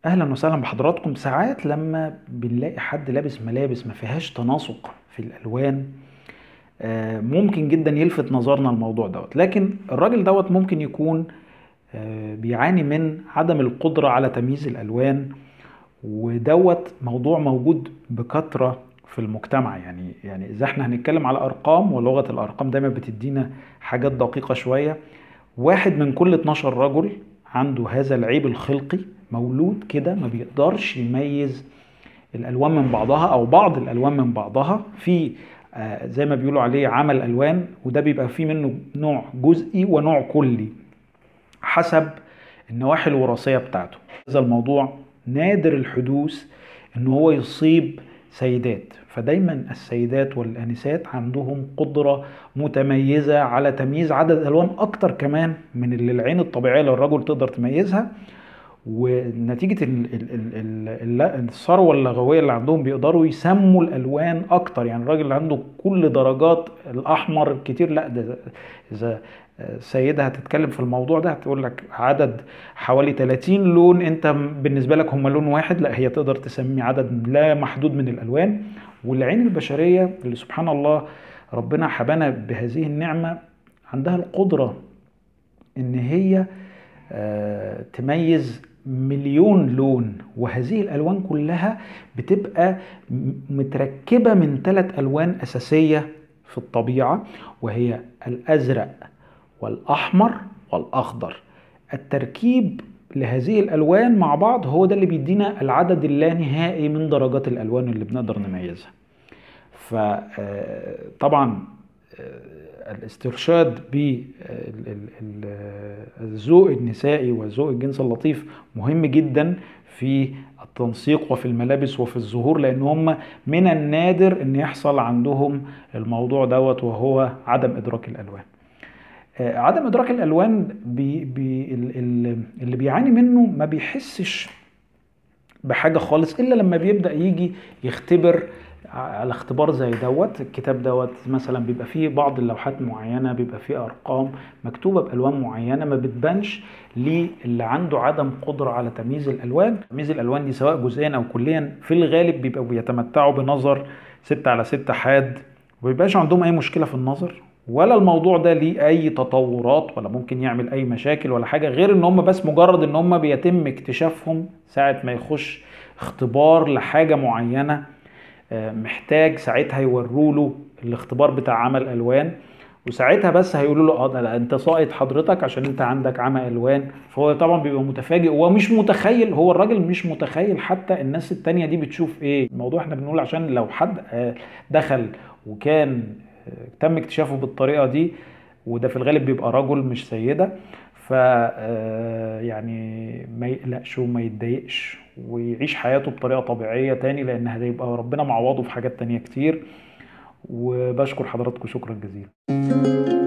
اهلا وسهلا بحضراتكم. ساعات لما بنلاقي حد لابس ملابس ما فيهاش تناسق في الالوان، ممكن جدا يلفت نظرنا الموضوع دوت. لكن الراجل دوت ممكن يكون بيعاني من عدم القدرة على تمييز الالوان، ودوت موضوع موجود بكثرة في المجتمع. يعني اذا احنا هنتكلم على ارقام، ولغة الارقام دايما بتدينا حاجات دقيقة شوية. واحد من كل 12 رجل عنده هذا العيب الخلقي، مولود كده ما بيقدرش يميز الالوان من بعضها او بعض الالوان من بعضها. في زي ما بيقولوا عليه عمل الوان، وده بيبقى فيه منه نوع جزئي ونوع كلي حسب النواحي الوراثيه بتاعته. هذا الموضوع نادر الحدوث ان هو يصيب سيدات، فدايما السيدات والانسات عندهم قدره متميزه على تمييز عدد الالوان اكتر كمان من اللي العين الطبيعيه للرجل تقدر تميزها. ونتيجة الثروة اللغوية اللي عندهم بيقدروا يسموا الألوان أكتر. يعني الراجل اللي عنده كل درجات الأحمر كتير، لا ده إذا سيدة هتتكلم في الموضوع ده هتقول لك عدد حوالي 30 لون، أنت بالنسبة لك هم لون واحد، لا هي تقدر تسمي عدد لا محدود من الألوان. والعين البشرية اللي سبحان الله ربنا حبانا بهذه النعمة عندها القدرة إن هي تميز مليون لون، وهذه الألوان كلها بتبقى متركبة من 3 ألوان أساسية في الطبيعة، وهي الأزرق والأحمر والأخضر. التركيب لهذه الألوان مع بعض هو ده اللي بيدينا العدد اللانهائي من درجات الألوان اللي بنقدر نميزها. فطبعا الاسترشاد بالذوق النسائي والذوق الجنس اللطيف مهم جدا في التنسيق وفي الملابس وفي الظهور، لان هم من النادر ان يحصل عندهم الموضوع دوت، وهو عدم ادراك الالوان. عدم ادراك الالوان اللي بيعاني منه ما بيحسش بحاجة خالص إلا لما بيبدأ يجي يختبر على اختبار زي دوت. الكتاب دوت مثلا بيبقى فيه بعض اللوحات معينة، بيبقى فيه أرقام مكتوبة بألوان معينة ما بتبانش للي عنده عدم قدرة على تمييز الألوان. تمييز الألوان دي سواء جزئيا أو كليا في الغالب بيبقوا بيتمتعوا بنظر 6/6 حاد، ومبيبقاش عندهم أي مشكلة في النظر، ولا الموضوع ده ليه اي تطورات ولا ممكن يعمل اي مشاكل ولا حاجة، غير ان هم بس مجرد ان هم بيتم اكتشافهم ساعة ما يخش اختبار لحاجة معينة. محتاج ساعتها يوروا له الاختبار بتاع عمل الوان، وساعتها بس هيقولوا له اه ده لا انت ساقط حضرتك عشان انت عندك عمى الوان. فهو طبعا بيبقى متفاجئ ومش متخيل، هو الراجل مش متخيل حتى الناس التانية دي بتشوف ايه. الموضوع احنا بنقول عشان لو حد دخل وكان تم اكتشافه بالطريقة دي، وده في الغالب بيبقى رجل مش سيدة، ف يعني ما يقلقش وما يتضايقش ويعيش حياته بطريقة طبيعية تاني، لأن هيبقى ربنا معوضه في حاجات تانية كتير. وبشكر حضراتكم شكرا جزيلا.